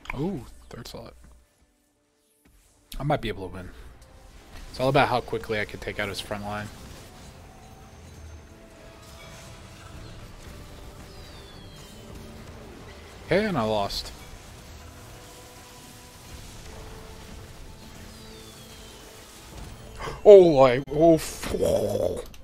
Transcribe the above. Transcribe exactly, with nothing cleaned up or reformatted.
Ooh, third slot. I might be able to win. It's all about how quickly I can take out his front line. Okay, and I lost. Oh, like, oh,